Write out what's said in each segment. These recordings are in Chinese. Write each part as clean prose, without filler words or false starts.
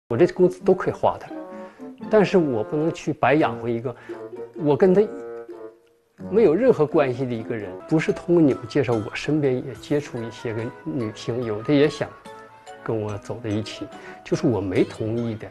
我这工资都可以花他，但是我不能去白养活一个我跟他没有任何关系的一个人。不是通过你们介绍，我身边也接触一些个女性，有的也想跟我走在一起，就是我没同意的，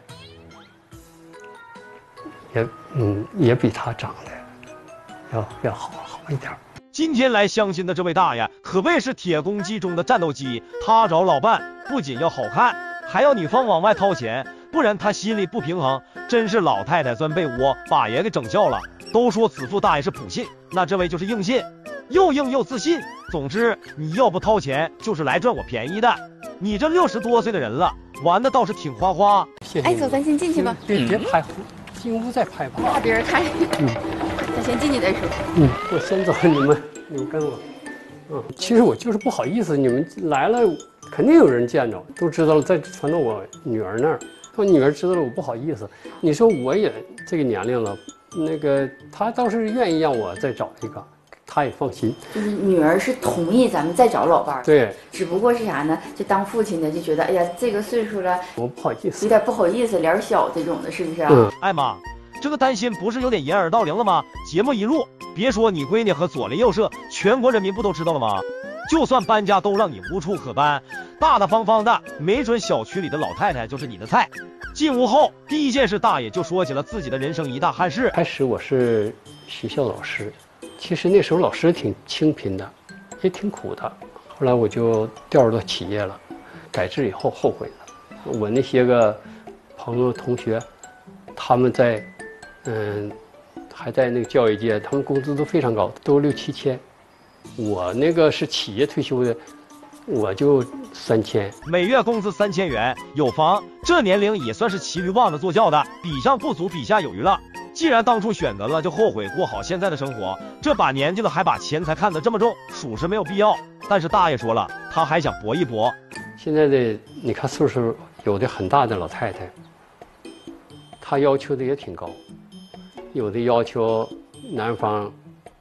也比他长得要好一点。 今天来相亲的这位大爷可谓是铁公鸡中的战斗机，他找老伴不仅要好看，还要女方往外掏钱，不然他心里不平衡。真是老太太算被我把爷给整笑了。都说此父大爷是普信，那这位就是硬信，又硬又自信。总之你要不掏钱就是来赚我便宜的。你这60多岁的人了，玩的倒是挺花花。 谢谢。 哎，走，咱先进去吧。 别拍，进屋再拍吧。 怕别人看。咱先进去再说。 我先走，你们跟我。其实我就是不好意思，你们来了，肯定有人见着，都知道了，再传到我女儿那儿，我女儿知道了，我不好意思。你说我也这个年龄了，那个她倒是愿意让我再找一个，她也放心。 就是女儿是同意咱们再找老伴儿， 对， 只不过是啥呢？就当父亲的就觉得，哎呀，这个岁数了， 我不好意思， 有点不好意思，脸小这种的，是不是？ 哎妈，这个担心不是有点掩耳盗铃了吗？节目一录，别说你闺女和左邻右舍，全国人民不都知道了吗？就算搬家都让你无处可搬，大大方方的，没准小区里的老太太就是你的菜。进屋后，第一件事大爷就说起了自己的人生一大憾事。 开始我是学校老师，其实那时候老师挺清贫的，也挺苦的。后来我就调入到企业了，改制以后后悔了。我那些个朋友同学，他们在还在那个教育界，他们工资都非常高，都6、7千。我那个是企业退休的，我就3000， 每月工资3000元，有房，这年龄也算是骑驴望着坐轿的，比上不足，比下有余了。既然当初选择了，就后悔过好现在的生活。这把年纪了，还把钱财看得这么重，属实没有必要。但是大爷说了，他还想搏一搏。 现在的你看岁数有的很大的老太太，她要求的也挺高，有的要求男方，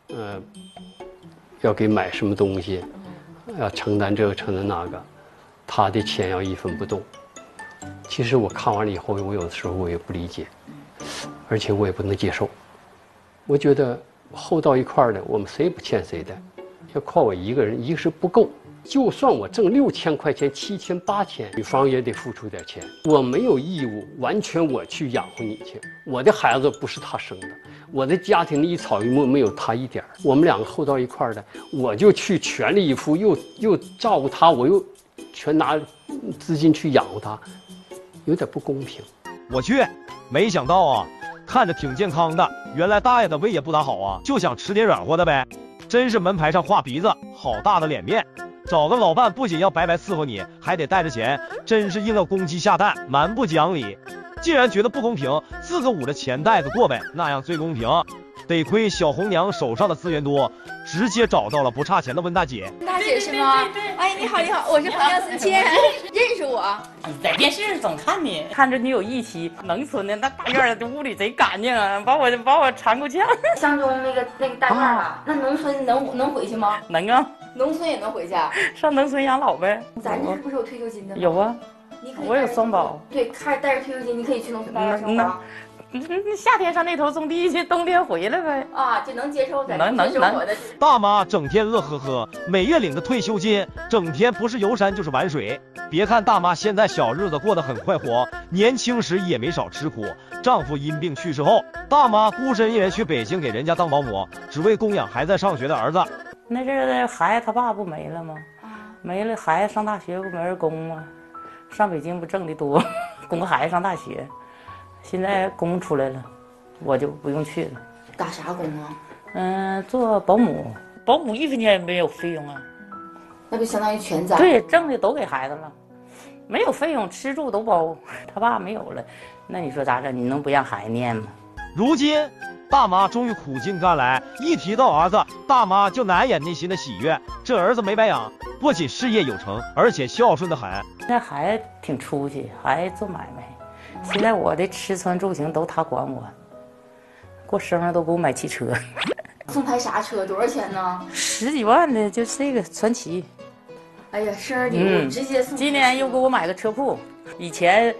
要给买什么东西，要承担这个承担那个，他的钱要一分不动。其实我看完了以后，我有的时候我也不理解，而且我也不能接受。我觉得厚到一块儿的，我们谁也不欠谁的，要靠我一个人，一个是不够。就算我挣6000块钱、7000、8000，女方也得付出点钱。我没有义务完全我去养活你去，我的孩子不是他生的，我的家庭的一草一木没有他一点儿。我们两个厚到一块儿的，我就去全力以赴，又照顾他，我又全拿资金去养活他，有点不公平。 我去，没想到啊，看着挺健康的，原来大爷的胃也不咋好啊，就想吃点软和的呗。真是门牌上画鼻子，好大的脸面。找个老伴不仅要白白伺候你，还得带着钱，真是硬要公鸡下蛋，蛮不讲理。既然觉得不公平，自个捂着钱袋子过呗，那样最公平。得亏小红娘手上的资源多，直接找到了不差钱的温大姐。 大姐是吗？哎，你好，你好，我是朋友思谦，认识我？ 在电视上总看你，看着你有义气，农村的那大院的屋里贼干净啊，把我馋够呛。 乡中那个大院啊，那农村能回去吗？ 能啊， 农村也能回去， 上农村养老呗。 咱这不是有退休金的吗？ 有啊，我有双保。 对，带着退休金，你可以去农村大院生活。 夏天上那头种地去，冬天回来呗。 啊，就能接受咱能。 大妈整天乐呵呵，每月领着退休金，整天不是游山就是玩水。别看大妈现在小日子过得很快活，年轻时也没少吃苦。丈夫因病去世后，大妈孤身一人去北京给人家当保姆，只为供养还在上学的儿子。 那阵儿孩子他爸不没了吗？没了，孩子上大学不没人供吗？上北京不挣的多，供个孩子上大学。现在供出来了，我就不用去了。 打啥工啊？ 做保姆，保姆1分钱也没有费用啊。 那不相当于全攒？ 对，挣的都给孩子了，没有费用，吃住都包。他爸没有了，那你说咋整？你能不让孩子念吗？ 如今大妈终于苦尽甘来，一提到儿子，大妈就难掩内心的喜悦。这儿子没白养，不仅事业有成，而且孝顺的很。 那孩子挺出息，还做买卖。现在我的吃穿住行都他管我，过生日都给我买汽车。 送台啥车？多少钱呢 ？10几万的，就这个传奇。 哎呀，生日礼物直接送。 今年又给我买个车库，以前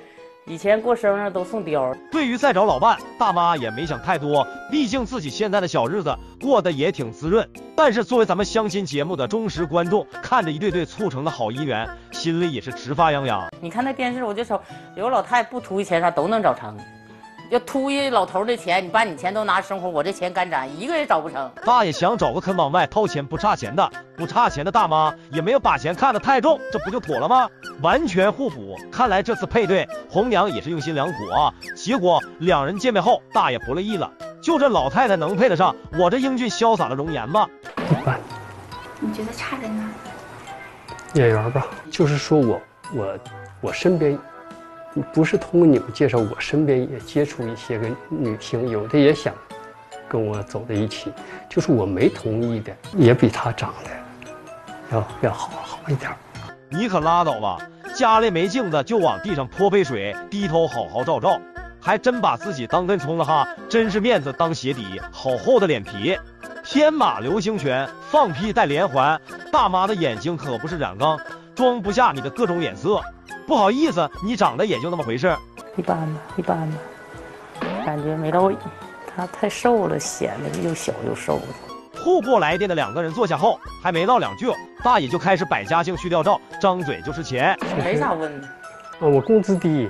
以前过生日都送貂。 对于再找老伴，大妈也没想太多，毕竟自己现在的小日子过得也挺滋润。但是作为咱们相亲节目的忠实观众，看着一对对促成的好姻缘，心里也是直发痒痒。 你看那电视，我就瞅有老太太不图一钱啥都能找成，要图一老头的钱，你把你钱都拿生活，我这钱干攒，一个也找不成。 大爷想找个肯往外掏钱不差钱的大妈，也没有把钱看得太重，这不就妥了吗？完全互补。看来这次配对，红娘也是用心良苦啊。结果2人见面后，大爷不乐意了，就这老太太能配得上我这英俊潇洒的容颜吗？ 一般。 你觉得差在哪？ 眼缘吧，就是说我身边，不是通过你们介绍，我身边也接触一些个女性，有的也想跟我走在一起，就是我没同意的，也比她长得要好一点。 你可拉倒吧，家里没镜子就往地上泼杯水，低头好好照照，还真把自己当根葱了哈，真是面子当鞋底，好厚的脸皮。天马流星拳，放屁带连环，大妈的眼睛可不是染缸，装不下你的各种脸色。不好意思，你长得也就那么回事。 一般吧，感觉没到位，她太瘦了，显得又小又瘦的。 互过来电的2个人坐下后，还没唠2句，大爷就开始百家姓去调照，张嘴就是钱。 没啥问的。 我工资低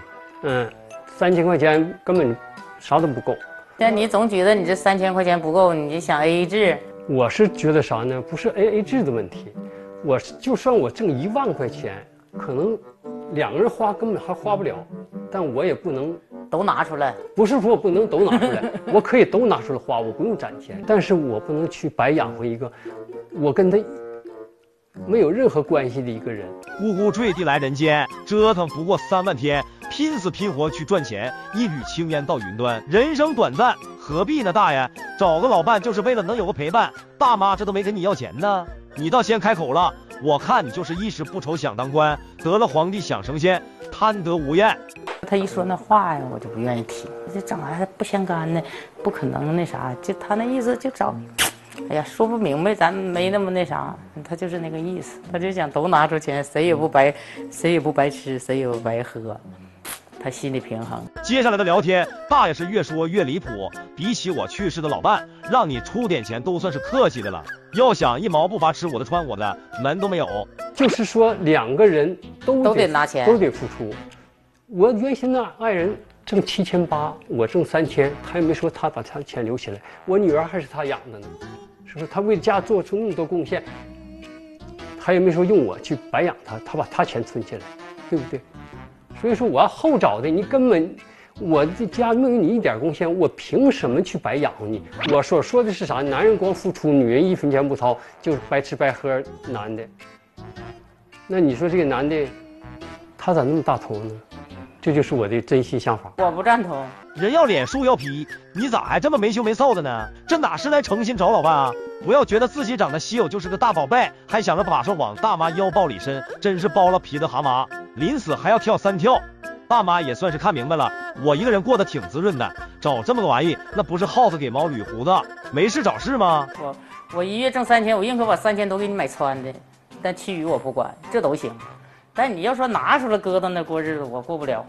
，3000块钱根本啥都不够。 但你总觉得你这3000块钱不够，你就想 AA 制。 我是觉得啥呢？不是 AA 制的问题，就算我挣1万块钱，可能2个人花根本还花不了，但我也不能都拿出来。 不是说我不能都拿出来，我可以都拿出来花，我不用攒钱，但是我不能去白养活一个我跟他没有任何关系的一个人。 咕咕坠地来人间，折腾不过3万天，拼死拼活去赚钱，一缕青烟到云端。人生短暂，何必呢？大爷，找个老伴就是为了能有个陪伴。大妈这都没跟你要钱呢，你倒先开口了。我看你就是一时不愁想当官，得了皇帝想升仙，贪得无厌。 他一说那话呀，我就不愿意听。这整还不相干的，不可能那啥，就他那意思就找。哎呀，说不明白，咱没那么那啥，他就是那个意思，他就想都拿出钱，谁也不白吃，谁也不白喝，他心理平衡。 接下来的聊天，大爷是越说越离谱，比起我去世的老伴，让你出点钱都算是客气的了。要想1毛不拔吃我的穿我的，门都没有。 就是说2个人都得拿钱， 都得付出。我原先那爱人挣7800，我挣3000，他也没说他把他钱留起来，我女儿还是他养的呢，是不是？他为家做出那么多贡献，他也没说用我去白养他，他把他钱存起来，对不对？所以说我要后找的，你根本我这家没有你一点贡献，我凭什么去白养活你？我所说的是啥？男人光付出，女人1分钱不掏，就是白吃白喝男的。那你说这个男的，他咋那么大头呢？这就是我的真心想法。 我不赞同。 人要脸树要皮，你咋还这么没羞没臊的呢？这哪是来诚心找老伴啊？不要觉得自己长得稀有就是个大宝贝，还想着把手往大妈腰包里伸，真是剥了皮的蛤蟆，临死还要跳3跳。大妈也算是看明白了，我一个人过得挺滋润的，找这么个玩意，那不是耗子给猫捋胡子，没事找事吗？ 我1月挣3000，我宁可把3000都给你买穿的，但其余我不管，这都行。但你要说拿出来搁到那过日子，我过不了。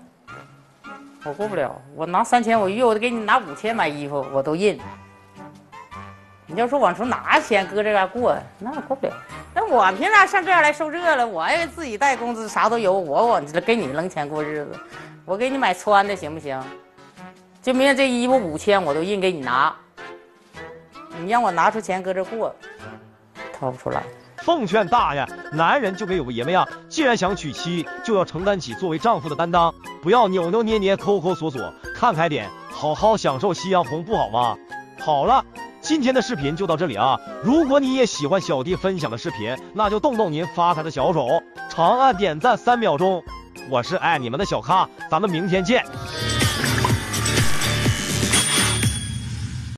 我拿3000，我1月我得给你拿5000买衣服，我都认。你要说往出拿钱搁这嘎过，那我过不了。那我凭啥上这样来受这了？我还自己带工资，啥都有，我给你扔钱过日子，我给你买穿的行不行？就明天这衣服5000，我都认给你拿。你让我拿出钱搁这过，掏不出来。 奉劝大爷，男人就该有个爷们样，既然想娶妻，就要承担起作为丈夫的担当，不要扭扭捏捏、抠抠索索，看开点，好好享受夕阳红，不好吗？好了，今天的视频就到这里啊！如果你也喜欢小弟分享的视频，那就动动您发财的小手，长按点赞3秒钟。我是爱你们的小咖，咱们明天见。